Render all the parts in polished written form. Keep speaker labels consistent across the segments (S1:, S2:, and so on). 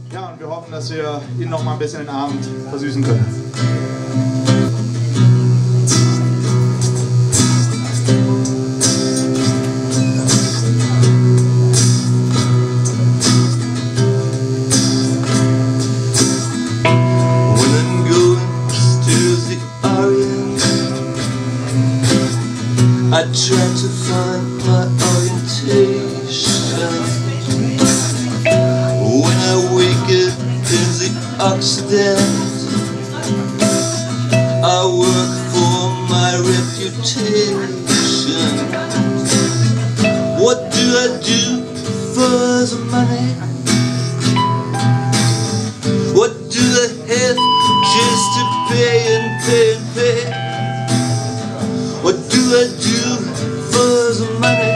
S1: Ja, und wir hoffen, dass wir Ihnen noch mal ein bisschen den Abend versüßen können.
S2: When I'm going to the Orient, I try to find my orientation. When I wake up in the Occident, I work for my reputation. What do I do for the money? What do I have just to pay and pay and pay? What do I do for the money?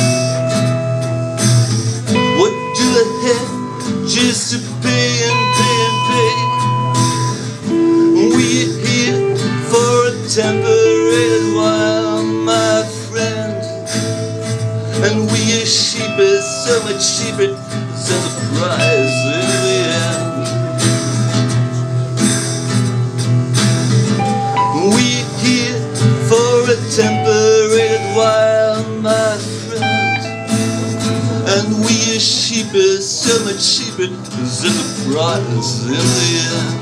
S2: What do I have just to pay and pay and pay? We're here for a temporary while, my friend, and we are cheaper, so much cheaper than the price in the end. We're here for a temporary while, my friend, and we are cheaper, so much cheaper than the price in the end.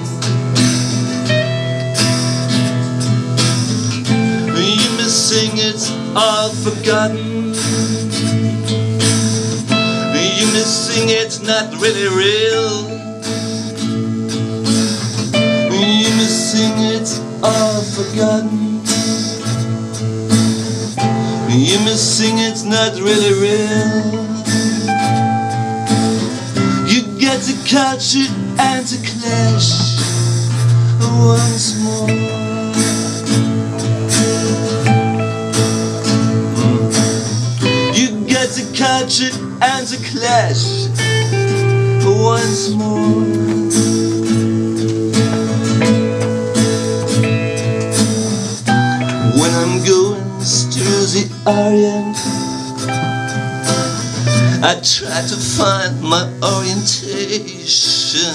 S2: You may sing it's all forgotten, you may sing it's not really real, you may sing it's all forgotten, you may sing it's not really real. You get the culture and the clash once more. You get the culture and the clash once more. When I'm going to the Orient, I try to find my orientation.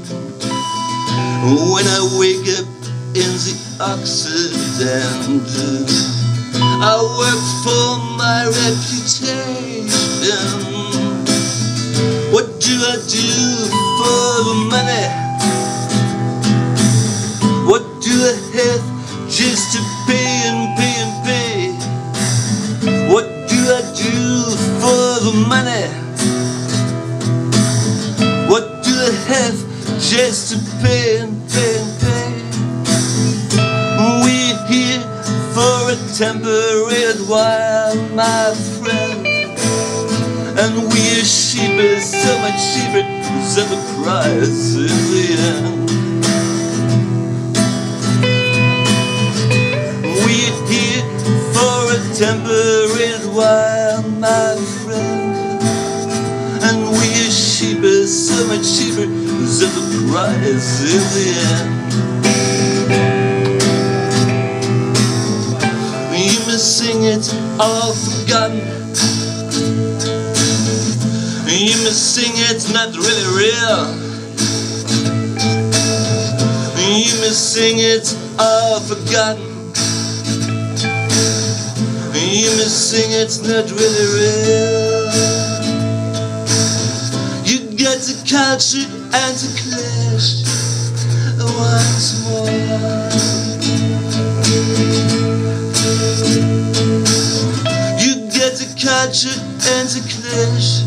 S2: When I wake up in the Occident, I work for my reputation. What do I do for the money? What do I have just to pay and pay and pay? What do I do for the money? What do I have just to pay and pay and pay? We're here for a temporary while, my friend, and we're cheaper, so much cheaper than the price in the end. We're here for a temporary while, my friend, and we're cheaper, so much cheaper than the price in the end. You may sing it's all forgotten, you may sing it's not really real, you may sing it's all forgotten, you may sing it's not really real. You get the culture and the clash once more. You get the culture and the clash